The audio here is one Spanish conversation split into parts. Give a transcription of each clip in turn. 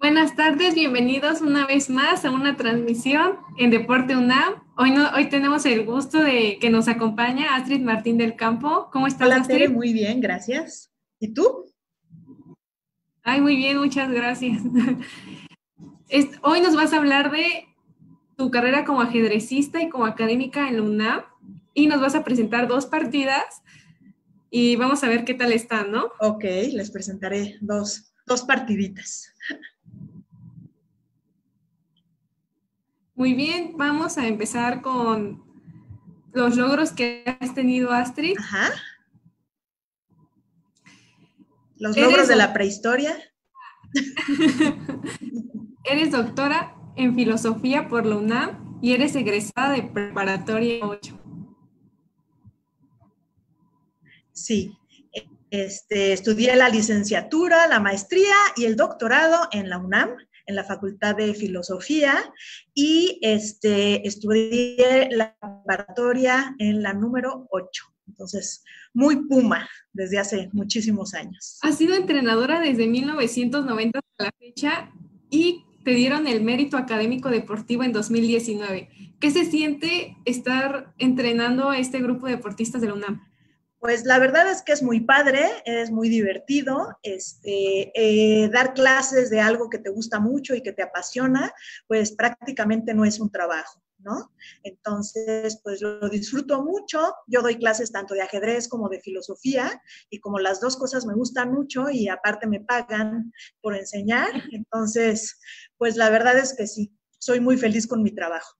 Buenas tardes, bienvenidos una vez más a una transmisión en Deporte UNAM. Hoy tenemos el gusto de que nos acompaña Astrid Martín del Campo. ¿Cómo estás, Hola Tere, Astrid? muy bien, gracias. ¿Y tú? Ay, muy bien, muchas gracias. Hoy nos vas a hablar de tu carrera como ajedrecista y como académica en la UNAM y nos vas a presentar dos partidas y vamos a ver qué tal están, ¿no? Ok, les presentaré dos partiditas. Muy bien, vamos a empezar con los logros que has tenido, Astrid. Ajá, los logros Eres de la doctora. prehistoria. Eres doctora en filosofía por la UNAM y eres egresada de preparatoria 8. Sí, estudié la licenciatura, la maestría y el doctorado en la UNAM, en la Facultad de Filosofía, y estudié la preparatoria en la número 8. Entonces, muy Puma desde hace muchísimos años. Has sido entrenadora desde 1990 hasta la fecha y te dieron el mérito académico deportivo en 2019. ¿Qué se siente estar entrenando a este grupo de deportistas de la UNAM? Pues la verdad es que es muy padre, es muy divertido, dar clases de algo que te gusta mucho y que te apasiona, pues prácticamente no es un trabajo, ¿no? Entonces, pues lo disfruto mucho. Yo doy clases tanto de ajedrez como de filosofía y como las dos cosas me gustan mucho y aparte me pagan por enseñar, entonces, pues la verdad es que sí, soy muy feliz con mi trabajo.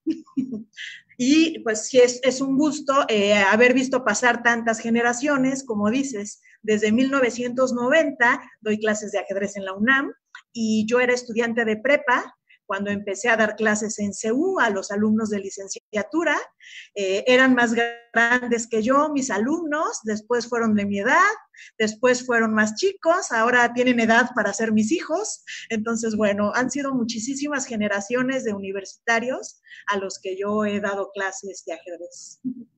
Y pues sí, es un gusto haber visto pasar tantas generaciones, como dices, desde 1990 doy clases de ajedrez en la UNAM y yo era estudiante de prepa cuando empecé a dar clases en CEU a los alumnos de licenciatura. Eran más grandes que yo, mis alumnos, después fueron de mi edad, después fueron más chicos, ahora tienen edad para ser mis hijos. Entonces, bueno, han sido muchísimas generaciones de universitarios a los que yo he dado clases de ajedrez.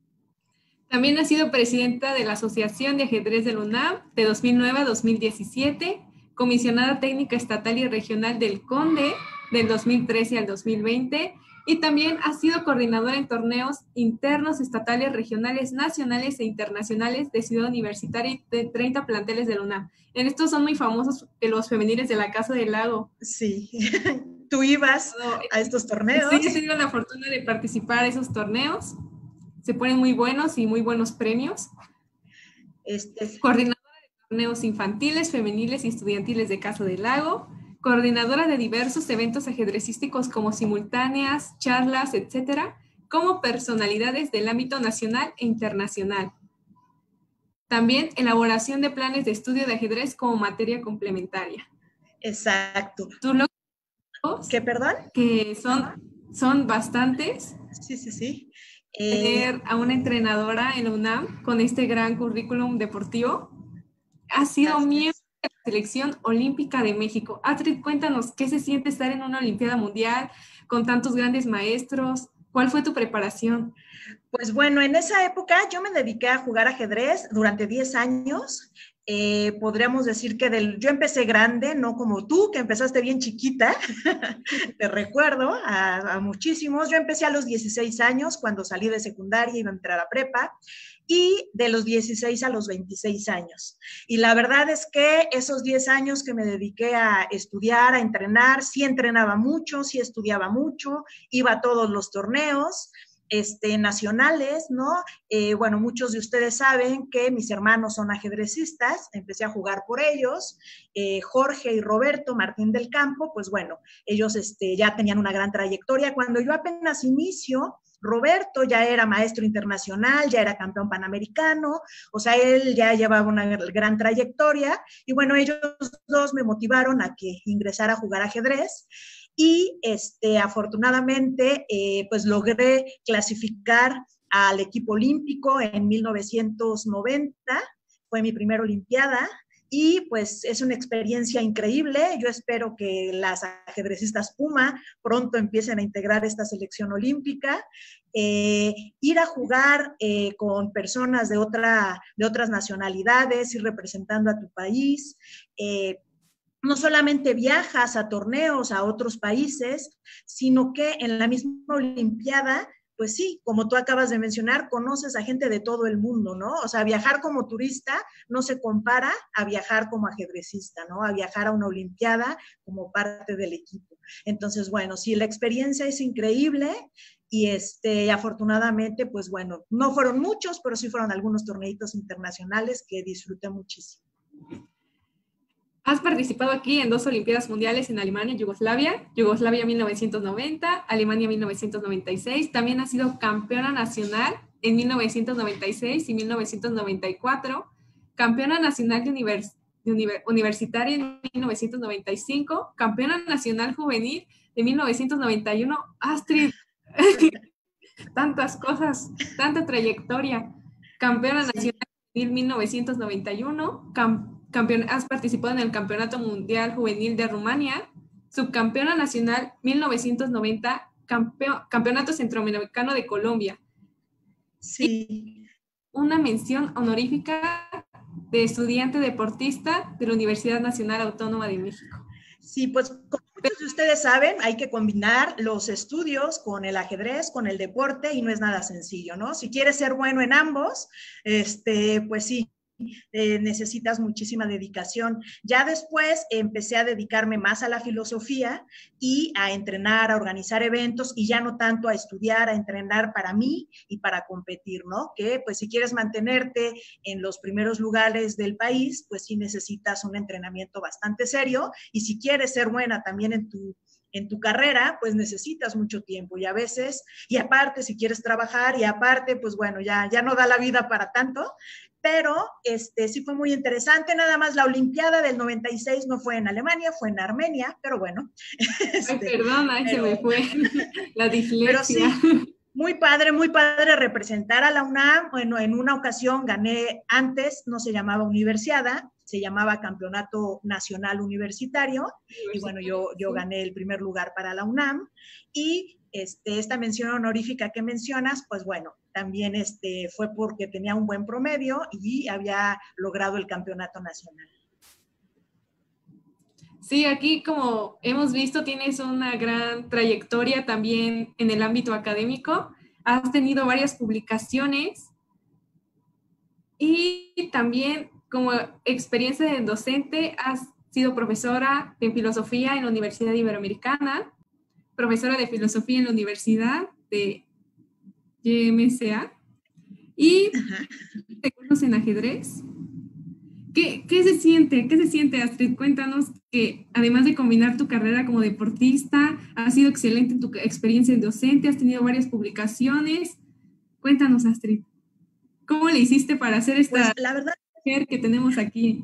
También has sido presidenta de la Asociación de Ajedrez de la UNAM de 2009 a 2017, comisionada técnica estatal y regional del CONDE del 2013 al 2020 y también has sido coordinadora en torneos internos, estatales, regionales, nacionales e internacionales de Ciudad Universitaria de 30 planteles de la UNAM. En estos son muy famosos los femeniles de la Casa del Lago. Sí, tú ibas a estos Sí, he torneos. tenido la fortuna de participar en esos torneos. Se ponen muy buenos y muy buenos premios. Este, Coordinadora de torneos infantiles, femeniles y estudiantiles de Casa del Lago, coordinadora de diversos eventos ajedrecísticos como simultáneas, charlas, etcétera, como personalidades del ámbito nacional e internacional. También elaboración de planes de estudio de ajedrez como materia complementaria. exacto. Tus logros, ¿Qué, perdón? que son bastantes, Sí, sí, sí. tener a una entrenadora en la UNAM con este gran currículum deportivo. Ha sido miembro Gracias. de la Selección Olímpica de México. Astrid, cuéntanos, ¿qué se siente estar en una Olimpiada Mundial con tantos grandes maestros? ¿Cuál fue tu preparación? Pues bueno, en esa época yo me dediqué a jugar ajedrez durante 10 años. Podríamos decir que yo empecé grande, no como tú, que empezaste bien chiquita. Te recuerdo a muchísimos. Yo empecé a los 16 años, cuando salí de secundaria, iba a entrar a prepa, y de los 16 a los 26 años. Y la verdad es que esos 10 años que me dediqué a estudiar, a entrenar, sí entrenaba mucho, sí estudiaba mucho, iba a todos los torneos nacionales, ¿no? Bueno, muchos de ustedes saben que mis hermanos son ajedrecistas, empecé a jugar por ellos, Jorge y Roberto Martín del Campo, pues bueno, ellos ya tenían una gran trayectoria. Cuando yo apenas inicio, Roberto ya era maestro internacional, ya era campeón panamericano, o sea, él ya llevaba una gran trayectoria y bueno, ellos dos me motivaron a que ingresara a jugar ajedrez y afortunadamente pues logré clasificar al equipo olímpico en 1990, fue mi primera olimpiada y pues es una experiencia increíble. Yo espero que las ajedrecistas Puma pronto empiecen a integrar esta selección olímpica. Ir a jugar con personas de otras nacionalidades, ir representando a tu país, no solamente viajas a torneos a otros países, sino que en la misma Olimpiada, pues sí, como tú acabas de mencionar, conoces a gente de todo el mundo, ¿no? O sea, viajar como turista no se compara a viajar como ajedrecista, ¿no? A viajar a una Olimpiada como parte del equipo. Entonces, bueno, sí, la experiencia es increíble y afortunadamente, pues bueno, no fueron muchos, pero sí fueron algunos torneitos internacionales que disfruté muchísimo. Has participado aquí en 2 Olimpiadas Mundiales en Alemania y Yugoslavia, Yugoslavia 1990, Alemania 1996. También has sido campeona nacional en 1996 y 1994, campeona nacional universitaria en 1995, campeona nacional juvenil de 1991. Astrid, tantas cosas, tanta trayectoria. Campeona nacional juvenil 1991, has participado en el Campeonato Mundial Juvenil de Rumania, subcampeona nacional 1990, Campeonato Centroamericano de Colombia. Sí. Y una mención honorífica de estudiante deportista de la Universidad Nacional Autónoma de México. Sí, pues como muchos de ustedes saben, hay que combinar los estudios con el ajedrez, con el deporte, y no es nada sencillo, ¿no? Si quieres ser bueno en ambos, pues sí, necesitas muchísima dedicación. Ya después empecé a dedicarme más a la filosofía y a entrenar, a organizar eventos, y ya no tanto a estudiar, a entrenar para mí y para competir, ¿no? Que pues si quieres mantenerte en los primeros lugares del país, pues sí necesitas un entrenamiento bastante serio, y si quieres ser buena también en tu carrera, pues necesitas mucho tiempo, y a veces, y aparte si quieres trabajar, y aparte, pues bueno, ya no da la vida para tanto, pero sí fue muy interesante. Nada más la Olimpiada del 96 no fue en Alemania, fue en Armenia, pero bueno. Ay, perdón, se me fue la dislexia. Pero sí, muy padre representar a la UNAM. Bueno, en una ocasión gané, antes no se llamaba Universiada, se llamaba Campeonato Nacional Universitario, y bueno, yo gané el primer lugar para la UNAM, y esta mención honorífica que mencionas, pues bueno, también fue porque tenía un buen promedio y había logrado el campeonato nacional. Sí, aquí como hemos visto, tienes una gran trayectoria también en el ámbito académico. Has tenido varias publicaciones y también como experiencia de docente has sido profesora de filosofía en la Universidad Iberoamericana, profesora de filosofía en la Universidad de YMCA y te conoces en ajedrez. ¿Qué se siente? ¿Qué se siente, Astrid? Cuéntanos que además de combinar tu carrera como deportista, has sido excelente en tu experiencia en docente, has tenido varias publicaciones. Cuéntanos, Astrid, ¿cómo le hiciste para hacer esta pues, la verdad, mujer que tenemos aquí?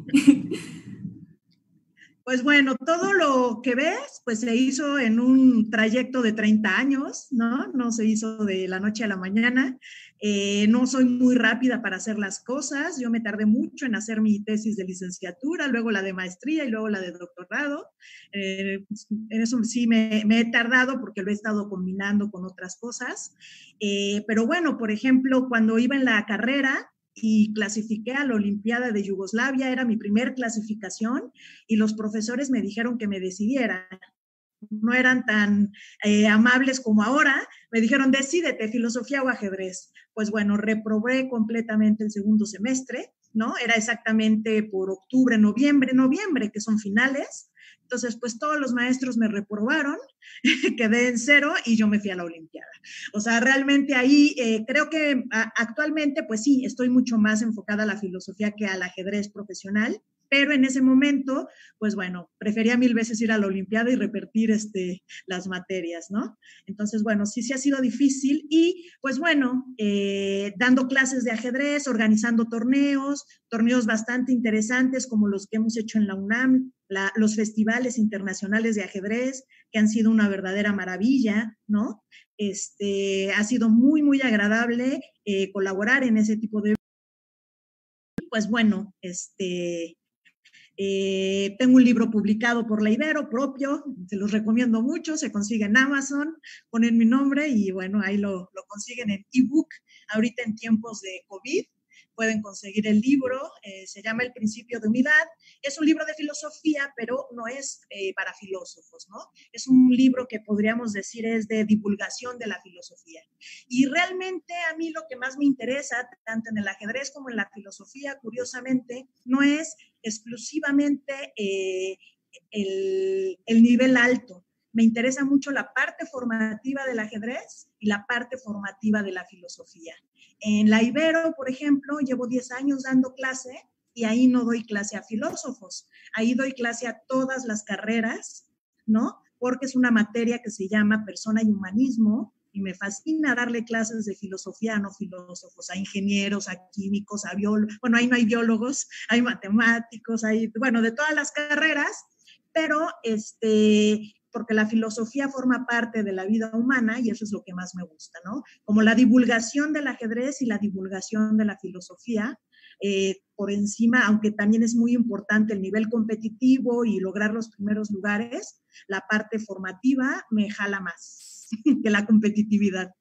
Pues bueno, todo lo que ves, pues se hizo en un trayecto de 30 años, ¿no? No se hizo de la noche a la mañana. No soy muy rápida para hacer las cosas. Yo me tardé mucho en hacer mi tesis de licenciatura, luego la de maestría y luego la de doctorado. En eso sí me he tardado porque lo he estado combinando con otras cosas. Pero bueno, por ejemplo, cuando iba en la carrera, y clasifiqué a la Olimpiada de Yugoslavia, era mi primer clasificación, y los profesores me dijeron que me decidiera. No eran tan amables como ahora, me dijeron, decídete, filosofía o ajedrez. Pues bueno, reprobé completamente el segundo semestre, ¿no? Era exactamente por octubre, noviembre, que son finales. Entonces, pues todos los maestros me reprobaron, quedé en 0 y yo me fui a la Olimpiada. O sea, realmente ahí creo que actualmente, pues sí, estoy mucho más enfocada a la filosofía que al ajedrez profesional, pero en ese momento, pues bueno, prefería 1000 veces ir a la Olimpiada y repetir las materias, ¿no? Entonces, bueno, sí ha sido difícil, y pues bueno, dando clases de ajedrez, organizando torneos bastante interesantes como los que hemos hecho en la UNAM, los festivales internacionales de ajedrez, que han sido una verdadera maravilla, ¿no? Ha sido muy, muy agradable colaborar en ese tipo de... Pues bueno, tengo un libro publicado por la Ibero propio, se los recomiendo mucho, se consigue en Amazon, ponen mi nombre y bueno, ahí lo consiguen en ebook, ahorita en tiempos de COVID, pueden conseguir el libro, se llama El principio de unidad. Es un libro de filosofía, pero no es para filósofos, ¿no? Es un libro que podríamos decir es de divulgación de la filosofía. Y realmente a mí lo que más me interesa, tanto en el ajedrez como en la filosofía, curiosamente, no es exclusivamente el nivel alto. Me interesa mucho la parte formativa del ajedrez y la parte formativa de la filosofía. En la Ibero, por ejemplo, llevo 10 años dando clase y ahí no doy clase a filósofos, ahí doy clase a todas las carreras, ¿no? Porque es una materia que se llama persona y humanismo y me fascina darle clases de filosofía a no filósofos, a ingenieros, a químicos, a biólogos. Bueno, ahí no hay biólogos, hay matemáticos, hay, bueno, de todas las carreras, pero porque la filosofía forma parte de la vida humana y eso es lo que más me gusta, ¿no? Como la divulgación del ajedrez y la divulgación de la filosofía, por encima, aunque también es muy importante el nivel competitivo y lograr los primeros lugares, la parte formativa me jala más que la competitividad.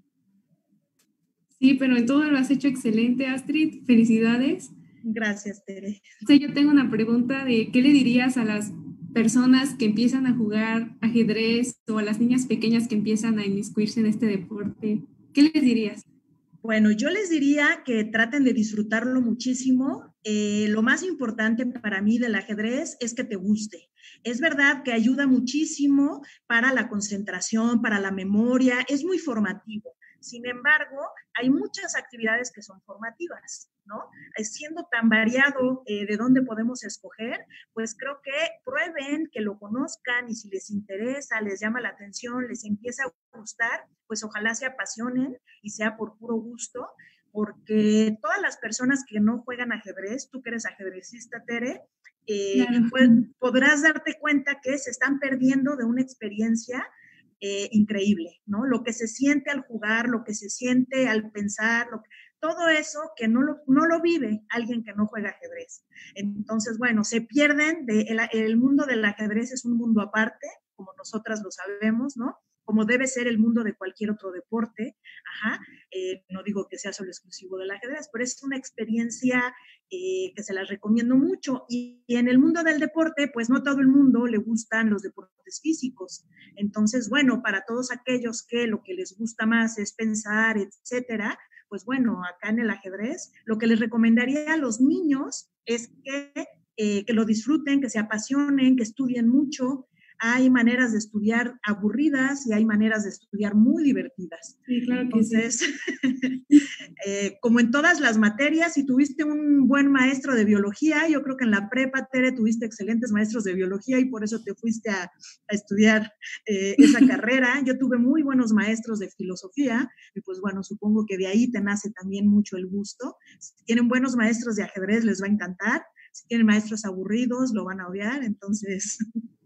Sí, pero en todo lo has hecho excelente, Astrid. Felicidades. Gracias, Tere. O sea, yo tengo una pregunta de ¿qué le dirías a las personas que empiezan a jugar ajedrez o a las niñas pequeñas que empiezan a inmiscuirse en este deporte? ¿Qué les dirías? Bueno, yo les diría que traten de disfrutarlo muchísimo. Lo más importante para mí del ajedrez es que te guste. Es verdad que ayuda muchísimo para la concentración, para la memoria, es muy formativo. Sin embargo, hay muchas actividades que son formativas, ¿no? Siendo tan variado de dónde podemos escoger, pues creo que prueben, que lo conozcan y si les interesa, les llama la atención, les empieza a gustar, pues ojalá se apasionen y sea por puro gusto, porque todas las personas que no juegan ajedrez, tú que eres ajedrecista, Tere, Claro. pues, podrás darte cuenta que se están perdiendo de una experiencia increíble, ¿no? Lo que se siente al jugar, lo que se siente al pensar, todo eso que no lo vive alguien que no juega ajedrez. Entonces, bueno, se pierden, el mundo del ajedrez es un mundo aparte, como nosotras lo sabemos, ¿no? Como debe ser el mundo de cualquier otro deporte. Ajá. No digo que sea solo exclusivo del ajedrez, pero es una experiencia que se las recomiendo mucho. Y en el mundo del deporte, pues no todo el mundo le gustan los deportes físicos. Entonces, bueno, para todos aquellos que lo que les gusta más es pensar, etcétera, pues bueno, acá en el ajedrez, lo que les recomendaría a los niños es que lo disfruten, que se apasionen, que estudien mucho. Hay maneras de estudiar aburridas y hay maneras de estudiar muy divertidas. Sí, claro que Entonces, sí. Como en todas las materias, si tuviste un buen maestro de biología, yo creo que en la prepa, Tere, tuviste excelentes maestros de biología y por eso te fuiste a estudiar esa carrera. Yo tuve muy buenos maestros de filosofía y pues bueno, supongo que de ahí te nace también mucho el gusto. Si tienen buenos maestros de ajedrez, les va a encantar. Si tienen maestros aburridos, lo van a odiar. Entonces,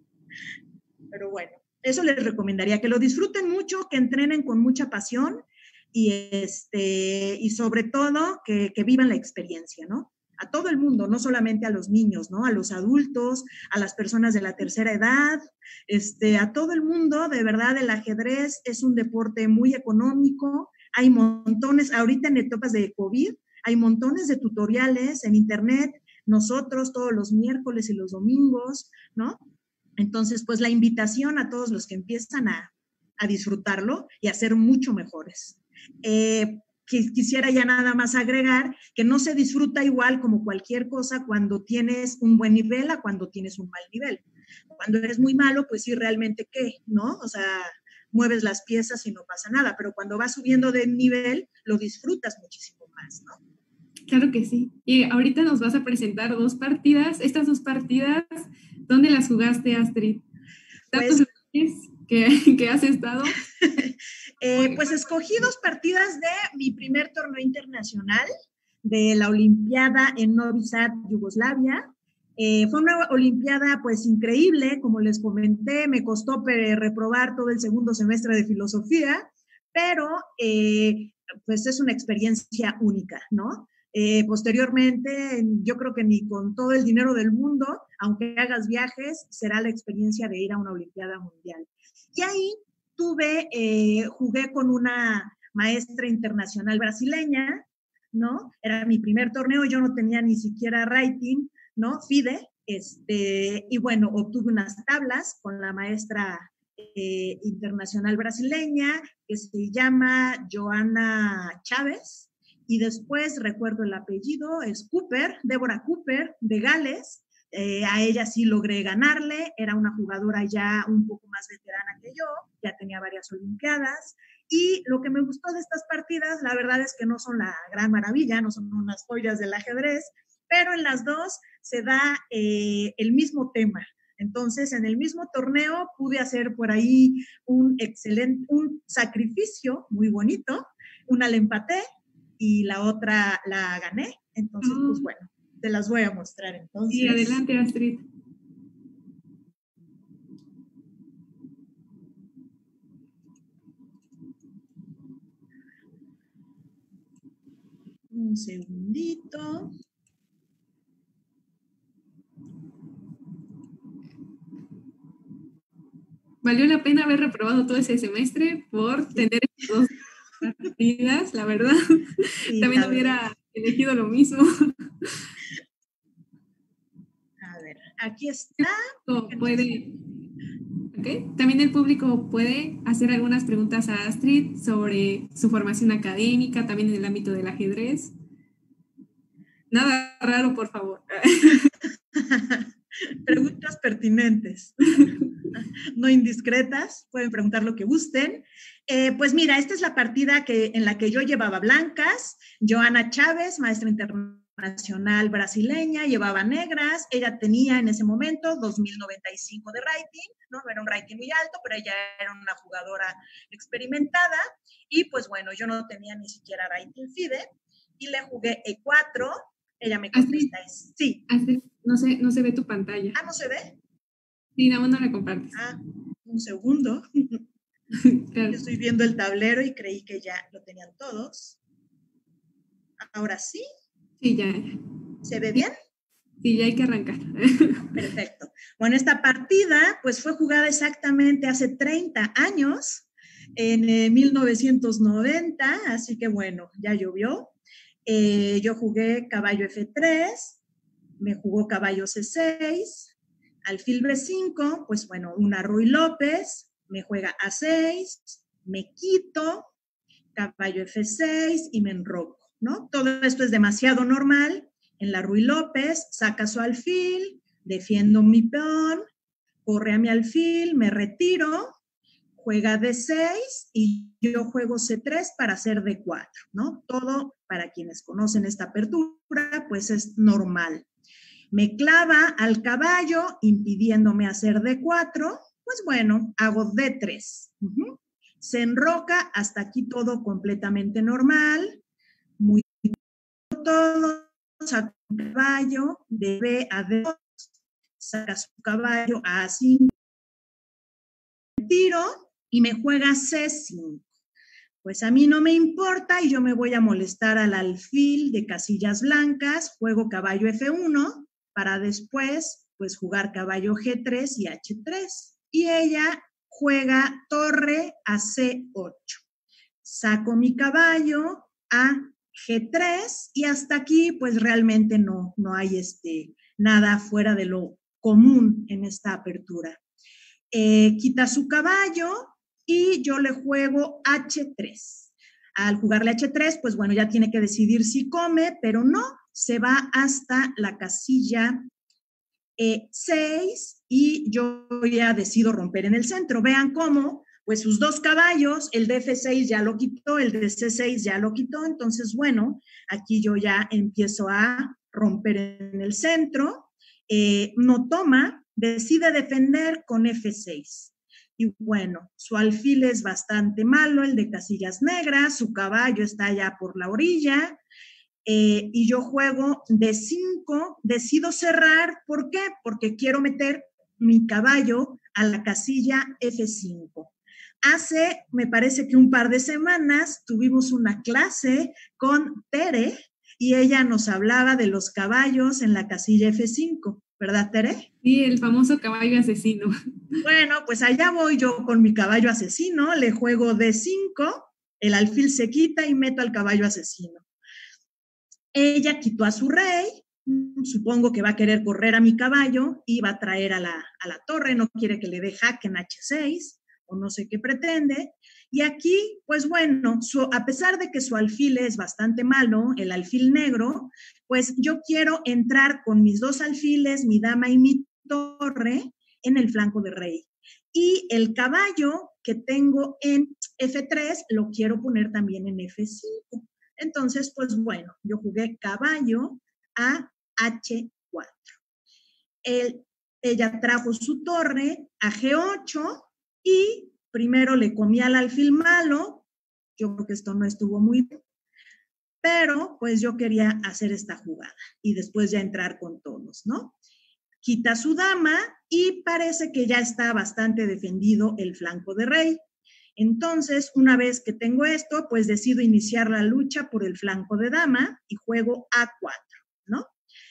pero bueno, eso les recomendaría, que lo disfruten mucho, que entrenen con mucha pasión y sobre todo que vivan la experiencia, ¿no? A todo el mundo, no solamente a los niños, ¿no? A los adultos, a las personas de la tercera edad, a todo el mundo. De verdad, el ajedrez es un deporte muy económico. Hay montones, ahorita en etapas de COVID, hay montones de tutoriales en internet, nosotros todos los miércoles y los domingos, ¿no? Entonces, pues la invitación a todos los que empiezan a disfrutarlo y a ser mucho mejores. Quisiera ya nada más agregar que no se disfruta igual como cualquier cosa cuando tienes un buen nivel a cuando tienes un mal nivel. Cuando eres muy malo, pues sí, realmente qué, ¿no? O sea, mueves las piezas y no pasa nada, pero cuando vas subiendo de nivel, lo disfrutas muchísimo más, ¿no? Claro que sí. Y ahorita nos vas a presentar 2 partidas. Estas 2 partidas, ¿dónde las jugaste, Astrid? ¿Tantos lugares que has estado? Pues escogí 2 partidas de mi primer torneo internacional de la Olimpiada en Novi Sad, Yugoslavia. Fue una Olimpiada pues increíble, como les comenté, me costó reprobar todo el segundo semestre de filosofía, pero pues es una experiencia única, ¿no? Posteriormente, yo creo que ni con todo el dinero del mundo, aunque hagas viajes, será la experiencia de ir a una Olimpiada Mundial. Y ahí jugué con una maestra internacional brasileña, ¿no? Era mi primer torneo, yo no tenía ni siquiera rating, ¿no? FIDE, y bueno, obtuve unas tablas con la maestra internacional brasileña que se llama Joana Chávez, y después recuerdo el apellido, es Cooper, Débora Cooper, de Gales. A ella sí logré ganarle, era una jugadora ya un poco más veterana que yo, ya tenía varias olimpiadas, y lo que me gustó de estas partidas, la verdad es que no son la gran maravilla, no son unas joyas del ajedrez, pero en las dos se da el mismo tema. Entonces, en el mismo torneo pude hacer por ahí un sacrificio muy bonito, una la empaté y la otra la gané. Entonces, pues bueno, te las voy a mostrar entonces. Sí, adelante, Astrid. Un segundito. Valió la pena haber reprobado todo ese semestre por tener dos partidas, la verdad. Sí, también hubiera elegido lo mismo. A ver, aquí está. Puede, okay. También el público puede hacer algunas preguntas a Astrid sobre su formación académica, también en el ámbito del ajedrez. Nada raro, por favor. Preguntas pertinentes, no indiscretas, pueden preguntar lo que gusten. Pues mira, esta es la partida en la que yo llevaba blancas, Joana Chávez, maestra internacional brasileña, llevaba negras, ella tenía en ese momento 2095 de rating, ¿no? No era un rating muy alto, pero ella era una jugadora experimentada, y pues bueno, yo no tenía ni siquiera rating FIDE, y le jugué E4, ella me contesta, sí. No se ve tu pantalla. ¿No se ve? Sí, nada más no la compartes. Un segundo. Claro. Yo estoy viendo el tablero y creí que ya lo tenían todos. ¿Ahora sí? Sí, ya. ¿Se ve bien? Sí, ya hay que arrancar. Perfecto. Bueno, esta partida pues fue jugada exactamente hace 30 años, en 1990, así que bueno, ya llovió. Yo jugué caballo F3, me jugó caballo C6, alfil B5, pues bueno, una Ruy López, me juega A6, me quito, caballo F6 y me enroco, ¿no? Todo esto es demasiado normal. En la Ruy López saca su alfil, defiendo mi peón, corre a mi alfil, me retiro, juega D6 y yo juego C3 para hacer D4, ¿no? Todo, para quienes conocen esta apertura, pues es normal. Me clava al caballo, impidiéndome hacer D4, pues bueno, hago D3. Se enroca, hasta aquí todo completamente normal, muy todo, saca un caballo de B a D2, saca su caballo a A5, tiro y me juega C5. Pues a mí no me importa y yo me voy a molestar al alfil de casillas blancas, juego caballo F1 para después pues jugar caballo G3 y H3. Y ella juega torre a C8. Saco mi caballo a G3 y hasta aquí pues realmente no hay nada fuera de lo común en esta apertura. Quita su caballo y yo le juego H3. Al jugarle H3, pues bueno, ya tiene que decidir si come, pero no, se va hasta la casilla E6 y yo ya decido romper en el centro. Vean cómo, pues sus dos caballos, el de F6 ya lo quitó, el de C6 ya lo quitó, entonces bueno, aquí yo ya empiezo a romper en el centro, no toma, decide defender con F6. Y bueno, su alfil es bastante malo, el de casillas negras, su caballo está allá por la orilla, y yo juego D5, decido cerrar, ¿por qué? Porque quiero meter mi caballo a la casilla F5. Hace, me parece que un par de semanas, tuvimos una clase con Tere y ella nos hablaba de los caballos en la casilla F5. ¿Verdad, Tere? Sí, el famoso caballo asesino. Bueno, pues allá voy yo con mi caballo asesino, le juego D5, el alfil se quita y meto al caballo asesino. Ella quitó a su rey, supongo que va a querer correr a mi caballo y va a traer a la torre, no quiere que le dé jaque en H6 o no sé qué pretende. Y aquí, pues bueno, a pesar de que su alfil es bastante malo, el alfil negro, pues yo quiero entrar con mis dos alfiles, mi dama y mi torre, en el flanco de rey. Y el caballo que tengo en F3 lo quiero poner también en F5. Entonces, pues bueno, yo jugué caballo a H4. Ella trajo su torre a G8 y primero le comí al alfil malo. Yo creo que esto no estuvo muy bien, pero pues yo quería hacer esta jugada y después ya entrar con todos, ¿no? Quita su dama y parece que ya está bastante defendido el flanco de rey. Entonces, una vez que tengo esto, pues decido iniciar la lucha por el flanco de dama y juego A4, ¿no?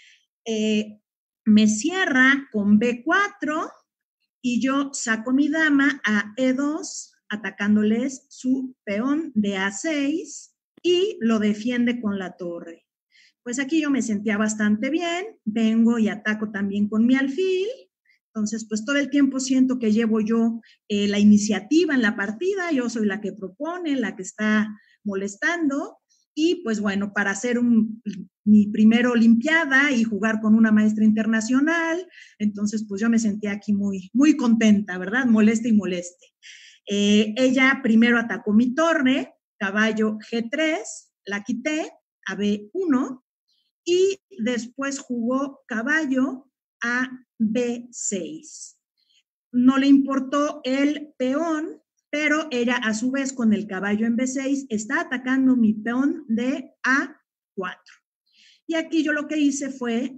Me cierra con B4 y yo saco mi dama a E2, atacándoles su peón de A6 y lo defiende con la torre. Pues aquí yo me sentía bastante bien, vengo y ataco también con mi alfil, entonces pues todo el tiempo siento que llevo yo la iniciativa en la partida, yo soy la que propone, la que está molestando, y pues bueno, para hacer mi primera olimpiada y jugar con una maestra internacional, entonces pues yo me sentía aquí muy, muy contenta, ¿verdad? Moleste y moleste. Ella primero atacó mi torre, caballo G3, la quité a B1, y después jugó caballo a B6. No le importó el peón, pero ella a su vez con el caballo en B6 está atacando mi peón de A4. Y aquí yo lo que hice fue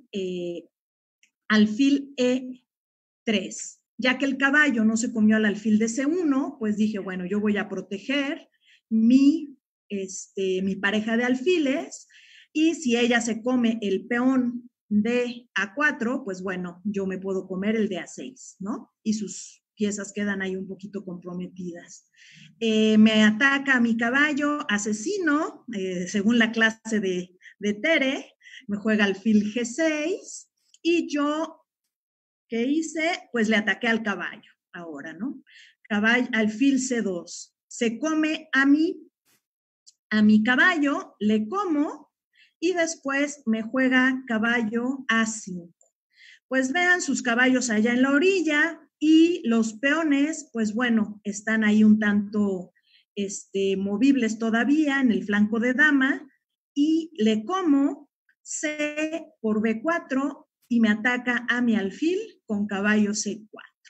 alfil E3. Ya que el caballo no se comió al alfil de C1, pues dije, bueno, yo voy a proteger mi pareja de alfiles, y si ella se come el peón de A4, pues bueno, yo me puedo comer el de A6, ¿no? Y sus piezas quedan ahí un poquito comprometidas. Me ataca a mi caballo asesino, según la clase de Tere, me juega alfil G6, y yo, ¿qué hice? Pues le ataqué al caballo ahora, ¿no? Caballo, alfil C2. Se come a mi caballo, le como, y después me juega caballo A5. Pues vean sus caballos allá en la orilla y los peones, pues bueno, están ahí un tanto movibles todavía en el flanco de dama, y le como C por B4 y me ataca a mi alfil con caballo C4.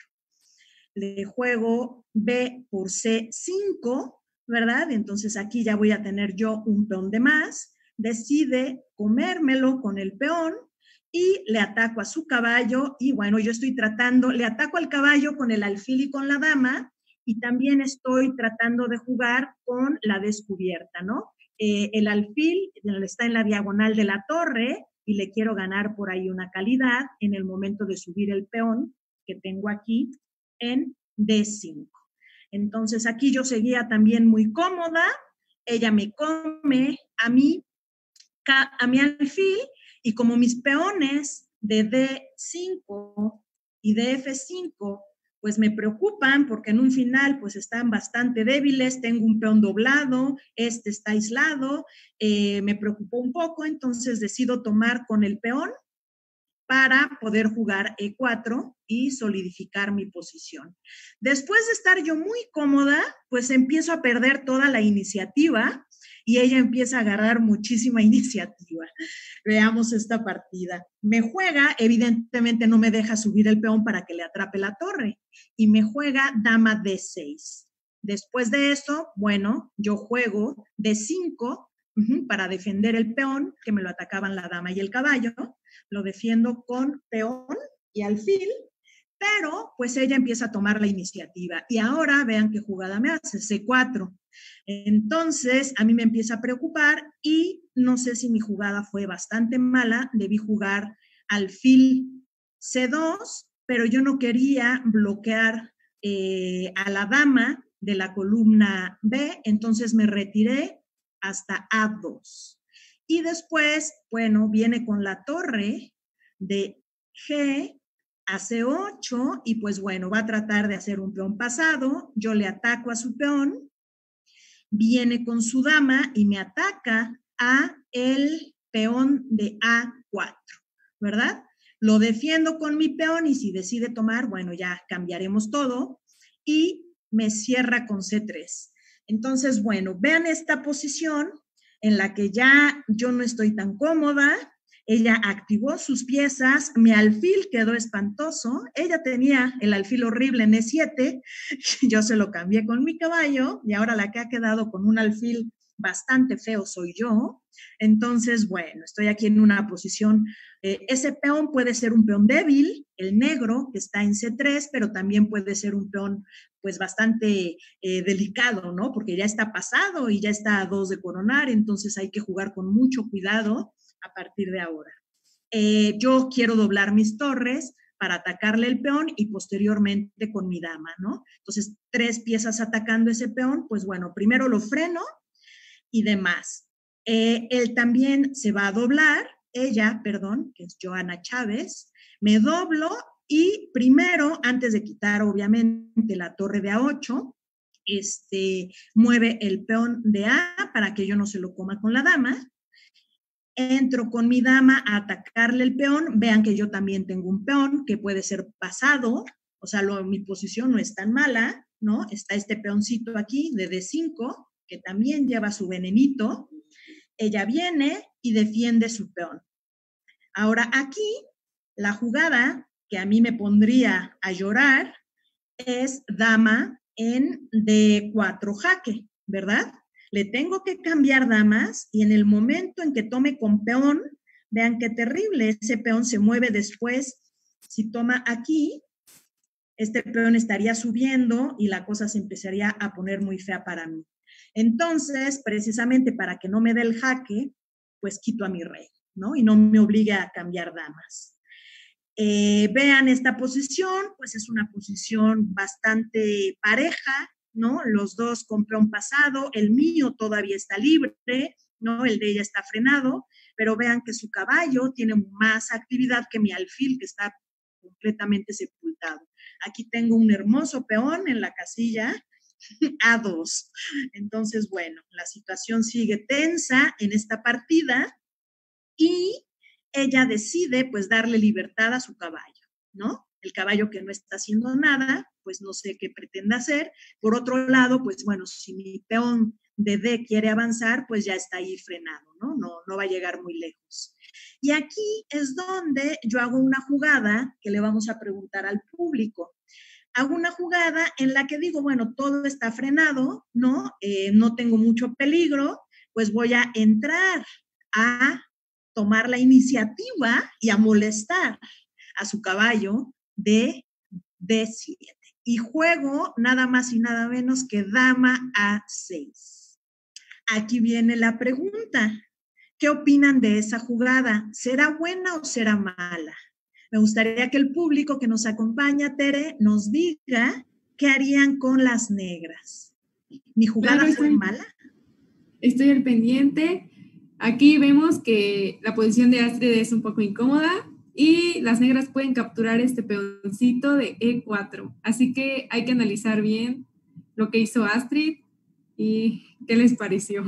Le juego B por C5, ¿verdad? Entonces aquí ya voy a tener yo un peón de más. Decide comérmelo con el peón y le ataco a su caballo, y bueno, yo estoy tratando, le ataco al caballo con el alfil y con la dama, y también estoy tratando de jugar con la descubierta, ¿no? El alfil está en la diagonal de la torre y le quiero ganar por ahí una calidad en el momento de subir el peón que tengo aquí en D5. Entonces aquí yo seguía también muy cómoda, ella me come a mi alfil, y como mis peones de D5 y de F5 pues me preocupan porque en un final pues están bastante débiles, tengo un peón doblado, está aislado, me preocupó un poco, entonces decido tomar con el peón para poder jugar E4 y solidificar mi posición. Después de estar yo muy cómoda, pues empiezo a perder toda la iniciativa y ella empieza a agarrar muchísima iniciativa. Veamos esta partida. Me juega, evidentemente no me deja subir el peón para que le atrape la torre, y me juega dama D6. Después de eso, bueno, yo juego D5 para defender el peón, que me lo atacaban la dama y el caballo, lo defiendo con peón y alfil, pero pues ella empieza a tomar la iniciativa. Y ahora vean qué jugada me hace, C4. Entonces a mí me empieza a preocupar y no sé si mi jugada fue bastante mala, debí jugar alfil C2, pero yo no quería bloquear a la dama de la columna B, entonces me retiré hasta A2. Y después, bueno, viene con la torre de G a C8 y pues bueno, va a tratar de hacer un peón pasado. Yo le ataco a su peón, viene con su dama y me ataca a el peón de A4, ¿verdad? Lo defiendo con mi peón y si decide tomar, bueno, ya cambiaremos todo y me cierra con C3. Entonces, bueno, vean esta posición en la que ya yo no estoy tan cómoda. Ella activó sus piezas, mi alfil quedó espantoso, ella tenía el alfil horrible en E7, yo se lo cambié con mi caballo y ahora la que ha quedado con un alfil bastante feo soy yo. Entonces, bueno, estoy aquí en una posición, ese peón puede ser un peón débil, el negro que está en C3, pero también puede ser un peón pues bastante delicado, ¿no? Porque ya está pasado y ya está a 2 de coronar, entonces hay que jugar con mucho cuidado a partir de ahora. Yo quiero doblar mis torres para atacarle el peón y posteriormente con mi dama, ¿no? Entonces, 3 piezas atacando ese peón, pues bueno, primero lo freno y demás. Él también se va a doblar, ella, perdón, que es Joana Chávez, me doblo y primero, antes de quitar obviamente la torre de A8, mueve el peón de A para que yo no se lo coma con la dama. Entro con mi dama a atacarle el peón. Vean que yo también tengo un peón que puede ser pasado, o sea, mi posición no es tan mala, ¿no? Está este peoncito aquí de D5, que también lleva su venenito. Ella viene y defiende su peón. Ahora aquí, la jugada que a mí me pondría a llorar es dama en D4 jaque, ¿verdad? Le tengo que cambiar damas y en el momento en que tome con peón, vean qué terrible, ese peón se mueve después. Si toma aquí, este peón estaría subiendo y la cosa se empezaría a poner muy fea para mí. Entonces, precisamente para que no me dé el jaque, pues quito a mi rey, ¿no? Y no me obligue a cambiar damas. Vean esta posición, pues es una posición bastante pareja, ¿no? Los dos con peón pasado, el mío todavía está libre, ¿no? El de ella está frenado, pero vean que su caballo tiene más actividad que mi alfil, que está completamente sepultado. Aquí tengo un hermoso peón en la casilla A2. Entonces, bueno, la situación sigue tensa en esta partida y ella decide pues darle libertad a su caballo, ¿no? El caballo que no está haciendo nada, pues no sé qué pretende hacer. Por otro lado, pues bueno, si mi peón de D quiere avanzar, pues ya está ahí frenado, ¿no? No va a llegar muy lejos. Y aquí es donde yo hago una jugada que le vamos a preguntar al público. Hago una jugada en la que digo, bueno, todo está frenado, ¿no? No tengo mucho peligro, pues voy a entrar a tomar la iniciativa y a molestar a su caballo de D7. Y juego nada más y nada menos que dama A6. Aquí viene la pregunta. ¿Qué opinan de esa jugada? ¿Será buena o será mala? Me gustaría que el público que nos acompaña, Tere, nos diga qué harían con las negras. ¿Mi jugada fue mala? Estoy al pendiente. Aquí vemos que la posición de Astrid es un poco incómoda y las negras pueden capturar este peoncito de E4. Así que hay que analizar bien lo que hizo Astrid y qué les pareció.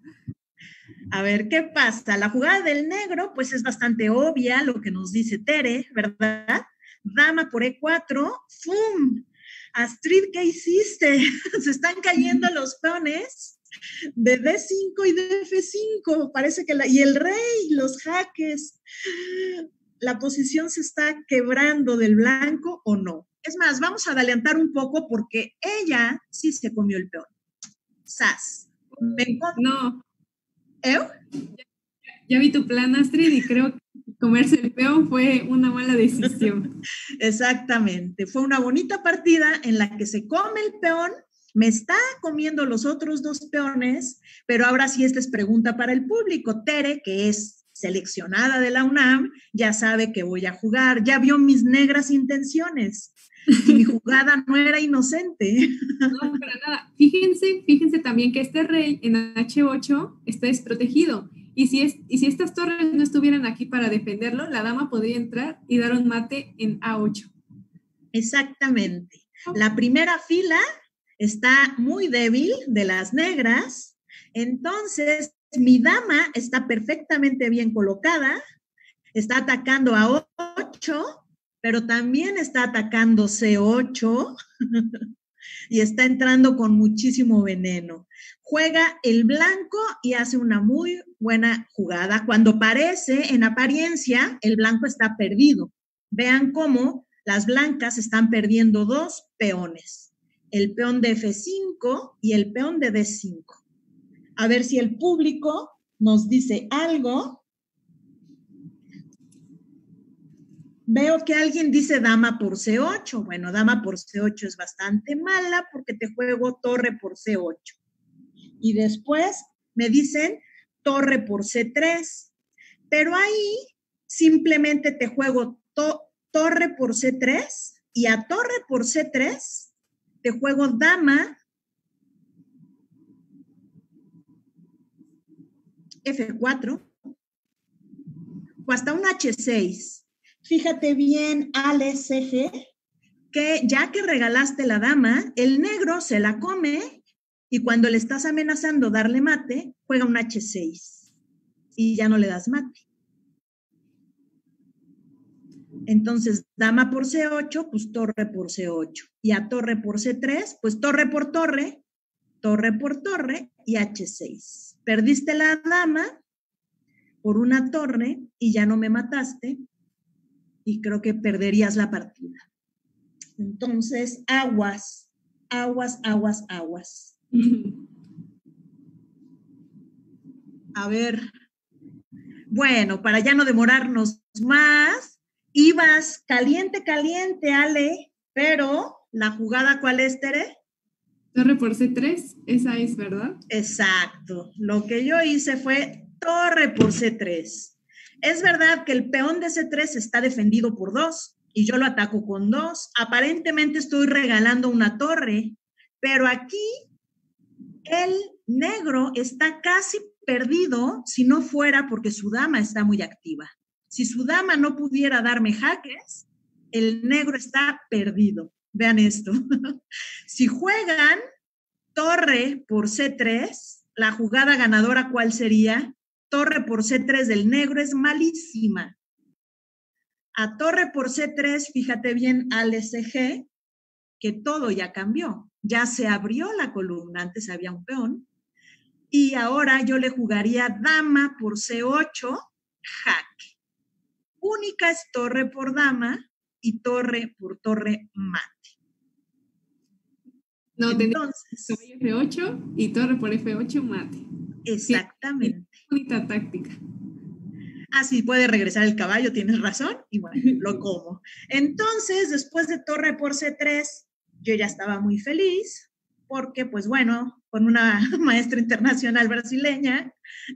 A ver, ¿qué pasa? La jugada del negro, pues es bastante obvia lo que nos dice Tere, ¿verdad? Dama por E4, ¡fum! Astrid, ¿qué hiciste? Se están cayendo los peones de D5 y de F5, parece que y el rey, los jaques, la posición se está quebrando del blanco o no. Es más, vamos a adelantar un poco porque ella sí se comió el peón. ¡Sas! No. ¿Eh? Ya vi tu plan, Astrid, y creo que comerse el peón fue una mala decisión. Exactamente, fue una bonita partida en la que se come el peón, me está comiendo los otros 2 peones, pero ahora sí esta es pregunta para el público. Tere, que es seleccionada de la UNAM, ya sabe que voy a jugar, ya vio mis negras intenciones y mi jugada no era inocente. No, para nada. Fíjense también que este rey en H8 está desprotegido Y si estas torres no estuvieran aquí para defenderlo, la dama podría entrar y dar un mate en A8. Exactamente. La primera fila está muy débil de las negras, entonces mi dama está perfectamente bien colocada, está atacando a 8, pero también está atacando C8 y está entrando con muchísimo veneno. Juega el blanco y hace una muy buena jugada. Cuando parece, en apariencia, el blanco está perdido. Vean cómo las blancas están perdiendo 2 peones, el peón de F5 y el peón de D5. A ver si el público nos dice algo. Veo que alguien dice dama por C8. Bueno, dama por C8 es bastante mala porque te juego torre por C8. Y después me dicen torre por C3. Pero ahí simplemente te juego torre por C3 y a torre por C3 te juego dama F4 o hasta un H6. Fíjate bien, Ale CG, que ya que regalaste la dama, el negro se la come y cuando le estás amenazando darle mate, juega un H6 y ya no le das mate. Entonces, dama por C8, pues torre por C8. Y a torre por C3, pues torre por torre y H6. Perdiste la dama por una torre y ya no me mataste y creo que perderías la partida. Entonces, aguas. A ver, bueno, para ya no demorarnos más, ibas caliente, Ale, pero ¿la jugada cuál es, Tere? Torre por C3, esa es, ¿verdad? Exacto. Lo que yo hice fue torre por C3. Es verdad que el peón de C3 está defendido por 2 y yo lo ataco con 2. Aparentemente estoy regalando una torre, pero aquí el negro está casi perdido si no fuera porque su dama está muy activa. Si su dama no pudiera darme jaques, el negro está perdido. Vean esto. Si juegan torre por C3, la jugada ganadora, ¿cuál sería? Torre por C3 del negro es malísima. A torre por C3, fíjate bien al SG, que todo ya cambió. Ya se abrió la columna, antes había un peón. Y ahora yo le jugaría dama por C8, jaque. Única es torre por dama y torre por torre mate. No, entonces, caballo F8 y torre por F8 mate. Exactamente. Sí, bonita táctica. Así puede regresar el caballo, tienes razón, y bueno, lo como. Entonces, después de torre por C3, yo ya estaba muy feliz, porque pues bueno, con una maestra internacional brasileña,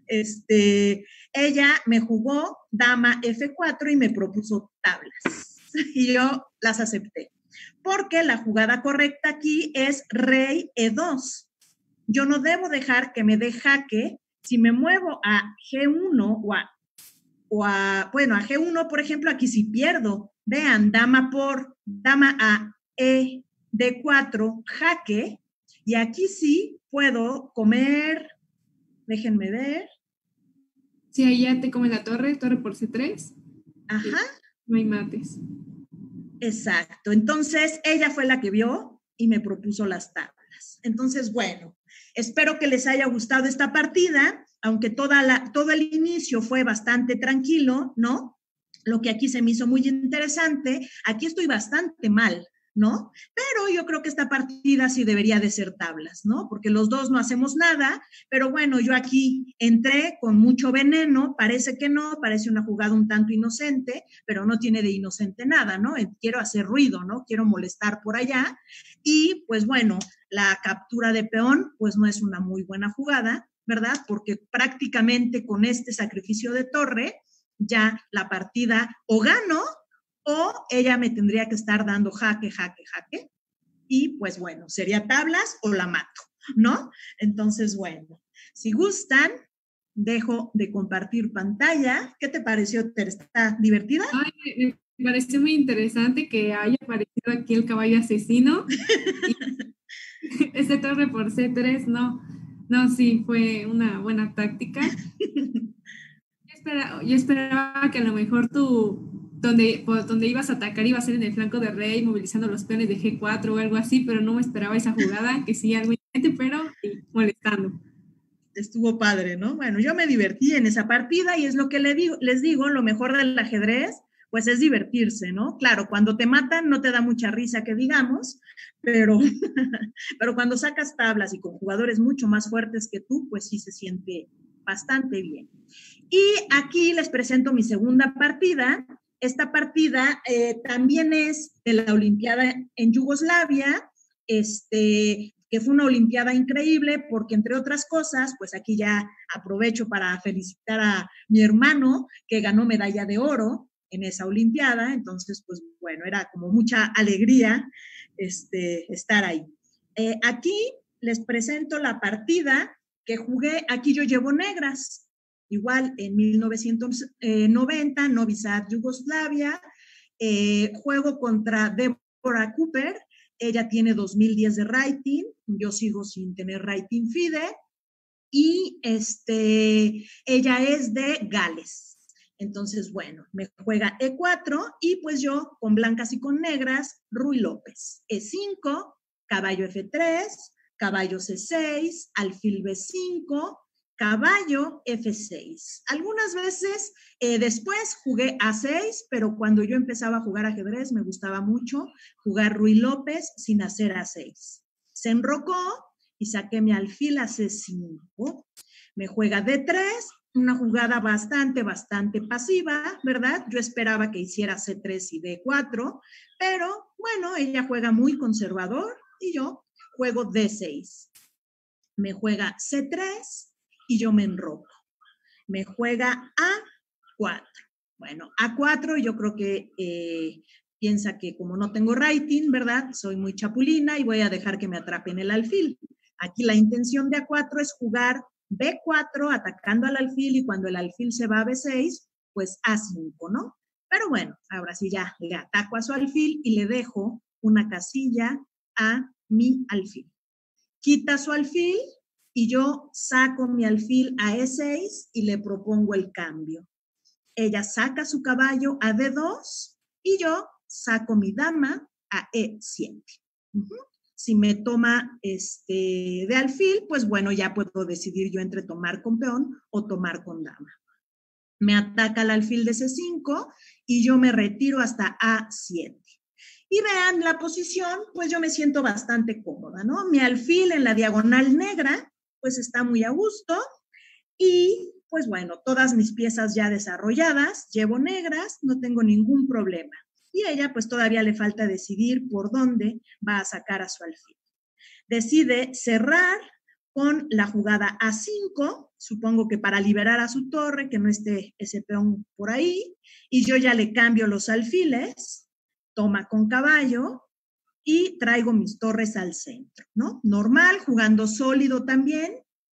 ella me jugó dama F4 y me propuso tablas, y yo las acepté, porque la jugada correcta aquí es rey E2. Yo no debo dejar que me dé jaque. Si me muevo a G1 a G1, por ejemplo, aquí sí pierdo. Vean, dama a E, D4, jaque, y aquí sí puedo comer, déjenme ver. Sí, ahí ya te come la torre por C3. Ajá. No hay mates. Exacto. Entonces, ella fue la que vio y me propuso las tablas. Entonces, bueno, espero que les haya gustado esta partida, aunque todo el inicio fue bastante tranquilo, ¿no? Lo que aquí se me hizo muy interesante, aquí estoy bastante mal, ¿no? Pero yo creo que esta partida sí debería de ser tablas, ¿no? Porque los dos no hacemos nada, pero bueno, yo aquí entré con mucho veneno, parece que no, parece una jugada un tanto inocente, pero no tiene de inocente nada, ¿no? Quiero hacer ruido, ¿no? Quiero molestar por allá y pues bueno, la captura de peón pues no es una muy buena jugada, ¿verdad? Porque prácticamente con este sacrificio de torre ya la partida o gano o ella me tendría que estar dando jaque y pues bueno, sería tablas o la mato, ¿no? Entonces, bueno, si gustan, dejo de compartir pantalla. ¿Qué te pareció, Ter? ¿Está divertida? Ay, me pareció muy interesante que haya aparecido aquí el caballo asesino. Y ese torre por C3, no. No, sí, fue una buena táctica. Yo esperaba que a lo mejor por donde ibas a atacar iba a ser en el flanco de rey, movilizando los peones de G4 o algo así, pero no me esperaba esa jugada, que sí, algo interesante, pero sí, molestando. Estuvo padre, ¿no? Bueno, yo me divertí en esa partida y es lo que les digo, lo mejor del ajedrez, pues es divertirse, ¿no? Claro, cuando te matan no te da mucha risa que digamos, pero, pero cuando sacas tablas y con jugadores mucho más fuertes que tú, pues sí se siente bastante bien. Y aquí les presento mi segunda partida. Esta partida también es de la Olimpiada en Yugoslavia, que fue una Olimpiada increíble porque, entre otras cosas, pues aquí ya aprovecho para felicitar a mi hermano que ganó medalla de oro en esa Olimpiada. Entonces, pues bueno, era como mucha alegría estar ahí. Aquí les presento la partida que jugué. Aquí yo llevo negras, igual en 1990, Novi Sad, Yugoslavia. Juego contra Deborah Cooper. Ella tiene 2010 de rating, yo sigo sin tener rating FIDE, y ella es de Gales. Entonces, bueno, me juega E4 y pues yo con blancas y con negras, Ruy López. E5, caballo F3, caballo C6, alfil B5, caballo F6. Algunas veces después jugué A6, pero cuando yo empezaba a jugar ajedrez me gustaba mucho jugar Ruy López sin hacer A6. Se enrocó y saqué mi alfil a C5. Me juega D3, una jugada bastante pasiva, ¿verdad? Yo esperaba que hiciera C3 y D4, pero bueno, ella juega muy conservador y yo juego D6. Me juega C3 y yo me enroco. Me juega A4. Bueno, A4 yo creo que piensa que como no tengo rating, ¿verdad? Soy muy chapulina y voy a dejar que me atrapen el alfil. Aquí la intención de A4 es jugar B4 atacando al alfil y cuando el alfil se va a B6, pues A5, ¿no? Pero bueno, ahora sí ya le ataco a su alfil y le dejo una casilla a mi alfil. Quita su alfil y yo saco mi alfil a E6 y le propongo el cambio. Ella saca su caballo a D2 y yo saco mi dama a E7. Si me toma de alfil, pues bueno, ya puedo decidir yo entre tomar con peón o tomar con dama. Me ataca el alfil de C5 y yo me retiro hasta A7. Y vean la posición, pues yo me siento bastante cómoda, ¿no? Mi alfil en la diagonal negra, pues está muy a gusto. Y pues bueno, todas mis piezas ya desarrolladas, llevo negras, no tengo ningún problema. Y a ella pues todavía le falta decidir por dónde va a sacar a su alfil. Decide cerrar con la jugada A5, supongo que para liberar a su torre, que no esté ese peón por ahí, y yo ya le cambio los alfiles, toma con caballo y traigo mis torres al centro, ¿no? Normal, jugando sólido también.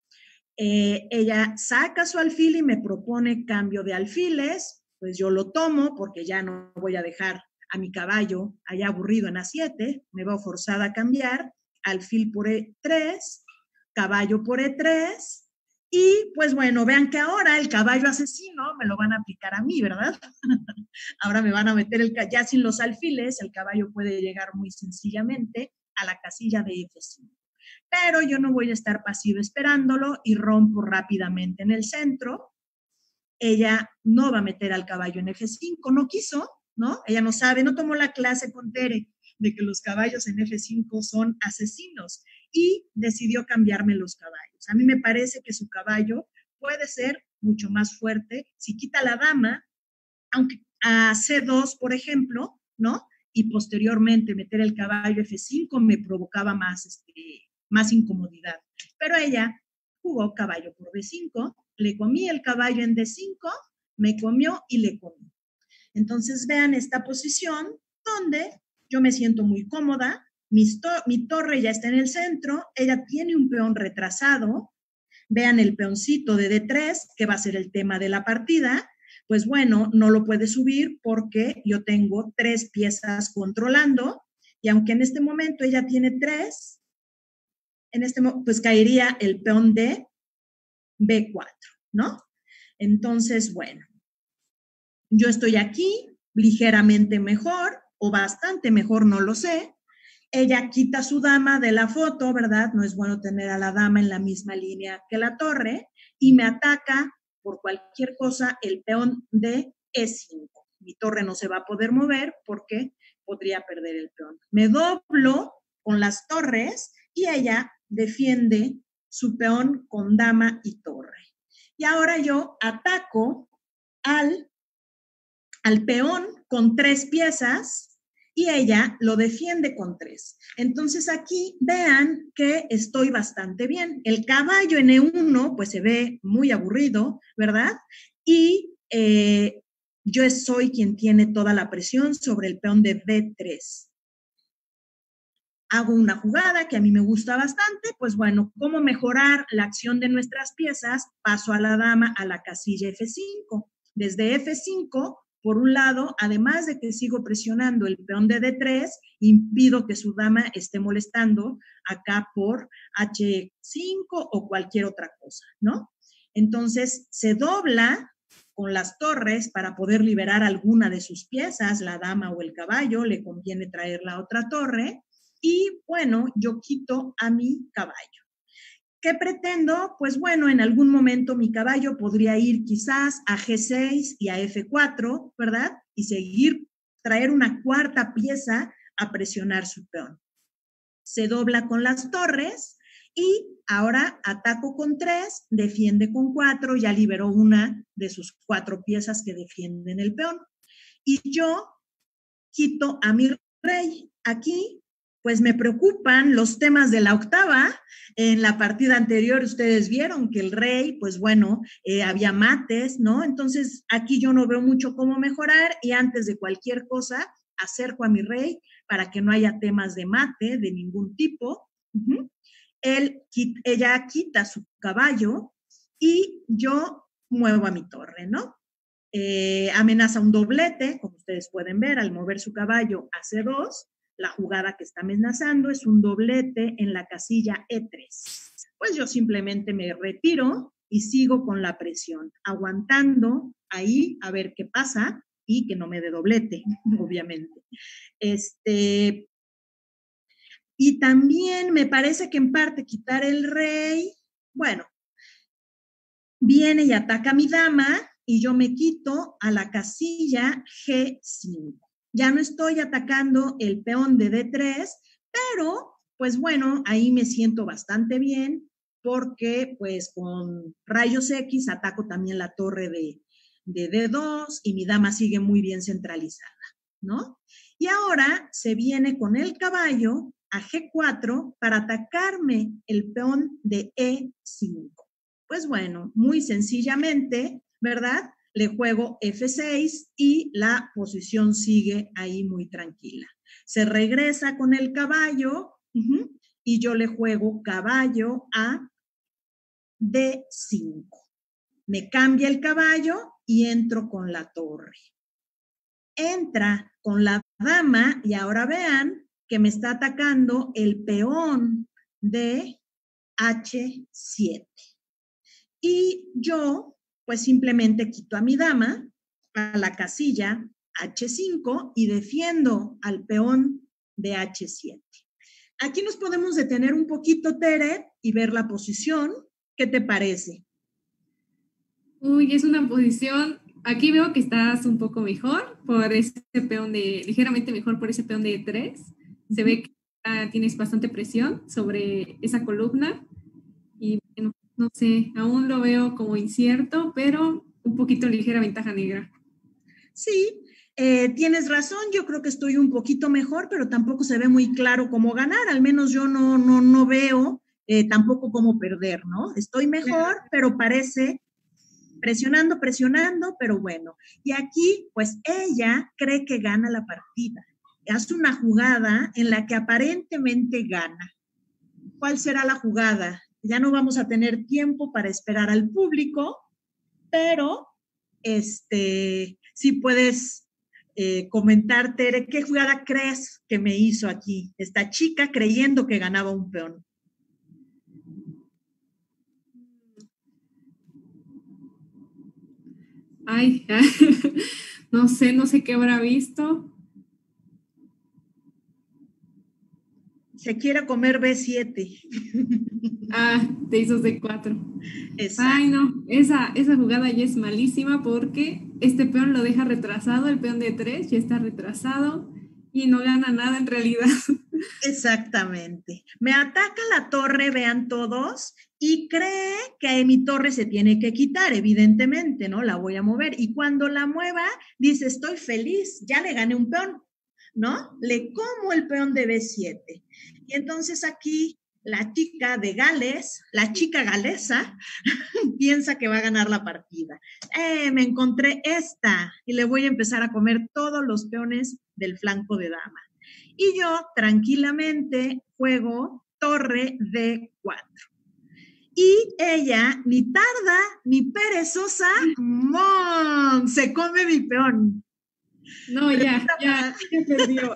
Ella saca su alfil y me propone cambio de alfiles, pues yo lo tomo porque ya no voy a dejar a mi caballo allá aburrido en A7, me veo forzada a cambiar, alfil por E3, caballo por E3, y pues bueno, vean que ahora el caballo asesino me lo van a aplicar a mí, ¿verdad? Ahora me van a meter ya sin los alfiles, el caballo puede llegar muy sencillamente a la casilla de F5. Pero yo no voy a estar pasivo esperándolo y rompo rápidamente en el centro. Ella no va a meter al caballo en F5, no quiso, ¿no? Ella no sabe, no tomó la clase con Tere de que los caballos en F5 son asesinos y decidió cambiarme los caballos. A mí me parece que su caballo puede ser mucho más fuerte si quita la dama, aunque a C2, por ejemplo, ¿no? Y posteriormente meter el caballo F5 me provocaba más incomodidad. Pero ella jugó caballo por D5, le comí el caballo en D5, me comió y le comí. Entonces vean esta posición donde yo me siento muy cómoda, mi torre ya está en el centro, ella tiene un peón retrasado, vean el peoncito de D3, que va a ser el tema de la partida, pues bueno, no lo puede subir porque yo tengo 3 piezas controlando, y aunque en este momento ella tiene 3, pues caería el peón de B4, ¿no? Entonces, bueno, yo estoy aquí ligeramente mejor o bastante mejor, no lo sé. Ella quita su dama de la foto, ¿verdad? No es bueno tener a la dama en la misma línea que la torre, y me ataca por cualquier cosa el peón de E5. Mi torre no se va a poder mover porque podría perder el peón. Me doblo con las torres y ella defiende su peón con dama y torre. Y ahora yo ataco al peón con 3 piezas y ella lo defiende con 3. Entonces aquí vean que estoy bastante bien. El caballo en E1 pues se ve muy aburrido, ¿verdad? Y yo soy quien tiene toda la presión sobre el peón de B3. Hago una jugada que a mí me gusta bastante, pues bueno, ¿cómo mejorar la acción de nuestras piezas? Paso a la dama a la casilla F5. Desde F5, por un lado, además de que sigo presionando el peón de D3, impido que su dama esté molestando acá por H5 o cualquier otra cosa, ¿no? Entonces, se dobla con las torres para poder liberar alguna de sus piezas, la dama o el caballo, le conviene traer la otra torre. Y bueno, yo quito a mi caballo. ¿Qué pretendo? Pues bueno, en algún momento mi caballo podría ir quizás a G6 y a F4, ¿verdad? Y traer una cuarta pieza a presionar su peón. Se dobla con las torres y ahora ataco con 3, defiende con 4, ya liberó una de sus 4 piezas que defienden el peón. Y yo quito a mi rey. Aquí pues me preocupan los temas de la octava. En la partida anterior ustedes vieron que el rey, pues bueno, había mates, ¿no? Entonces aquí yo no veo mucho cómo mejorar y antes de cualquier cosa acerco a mi rey para que no haya temas de mate de ningún tipo. Ella quita su caballo y yo muevo a mi torre, ¿no? Amenaza un doblete, como ustedes pueden ver, al mover su caballo a C2, la jugada que está amenazando es un doblete en la casilla E3. Pues yo simplemente me retiro y sigo con la presión, aguantando ahí a ver qué pasa y que no me dé doblete, obviamente. Y también me parece que en parte quitar el rey, bueno, viene y ataca a mi dama y yo me quito a la casilla G5. Ya no estoy atacando el peón de D3, pero pues bueno, ahí me siento bastante bien porque pues con rayos X ataco también la torre de D2 y mi dama sigue muy bien centralizada, ¿no? Y ahora se viene con el caballo a G4 para atacarme el peón de E5. Pues bueno, muy sencillamente, ¿verdad? Le juego F6 y la posición sigue ahí muy tranquila. Se regresa con el caballo y yo le juego caballo a D5. Me cambia el caballo y entro con la torre. Entra con la dama y ahora vean que me está atacando el peón de H7. Y yo, pues simplemente quito a mi dama a la casilla H5 y defiendo al peón de H7. Aquí nos podemos detener un poquito, Tere, y ver la posición. ¿Qué te parece? Uy, es una posición, aquí veo que estás un poco mejor por ese peón ligeramente mejor por ese peón de 3. Se ve que tienes bastante presión sobre esa columna y bueno, no sé, aún lo veo como incierto, pero un poquito ligera ventaja negra. Sí, tienes razón, yo creo que estoy un poquito mejor, pero tampoco se ve muy claro cómo ganar, al menos yo no veo tampoco cómo perder, ¿no? Estoy mejor, pero parece presionando, pero bueno. Y aquí, pues ella cree que gana la partida. Hace una jugada en la que aparentemente gana. ¿Cuál será la jugada? Ya no vamos a tener tiempo para esperar al público, pero sí puedes comentar, Tere, ¿qué jugada crees que me hizo aquí esta chica creyendo que ganaba un peón? Ay, no sé qué habrá visto. Se quiere comer B7. Te hizo C4. Exacto. Ay, no, esa jugada ya es malísima porque este peón lo deja retrasado, el peón de 3 ya está retrasado y no gana nada en realidad. Exactamente. Me ataca la torre, vean todos, y cree que mi torre se tiene que quitar, evidentemente, ¿no? La voy a mover. Y cuando la mueva, dice, estoy feliz, ya le gané un peón, ¿no? Le como el peón de B7. Y entonces aquí la chica de Gales, la chica galesa, piensa que va a ganar la partida. Me encontré esta y le voy a empezar a comer todos los peones del flanco de dama. Y yo tranquilamente juego torre D4. Y ella, ni tarda ni perezosa, ¡mon! Se come mi peón. No, ya perdió.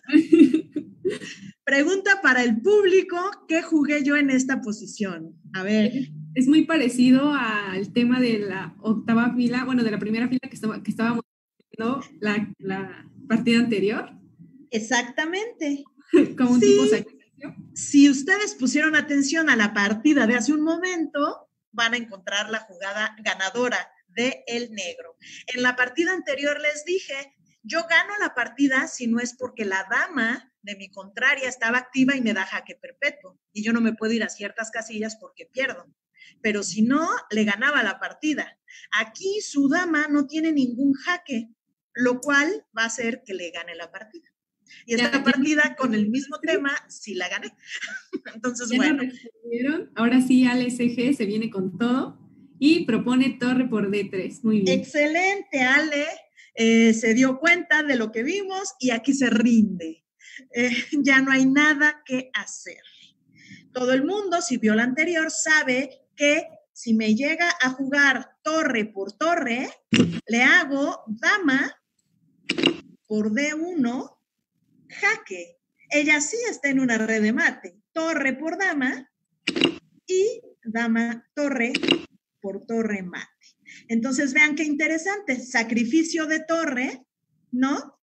Pregunta para el público, ¿qué jugué yo en esta posición? A ver. Es muy parecido al tema de la octava fila, bueno, de la primera fila que estábamos viendo la partida anterior. Exactamente. Como un tipo sacrificio. Si ustedes pusieron atención a la partida de hace un momento, van a encontrar la jugada ganadora de el negro. En la partida anterior les dije, yo gano la partida si no es porque la dama de mi contraria estaba activa y me da jaque perpetuo. Y yo no me puedo ir a ciertas casillas porque pierdo. Pero si no, le ganaba la partida. Aquí su dama no tiene ningún jaque, lo cual va a hacer que le gane la partida. Y esta partida con el mismo tema sí la gané. Entonces, bueno. Ahora sí, Ale CG se viene con todo y propone torre por D3. Muy bien. Excelente, Ale. Se dio cuenta de lo que vimos y aquí se rinde. Ya no hay nada que hacer. Todo el mundo, si vio la anterior, sabe que si me llega a jugar torre por torre, le hago dama por D1, jaque. Ella sí está en una red de mate. Torre por dama y dama torre por torre mate. Entonces vean qué interesante. Sacrificio de torre, ¿no?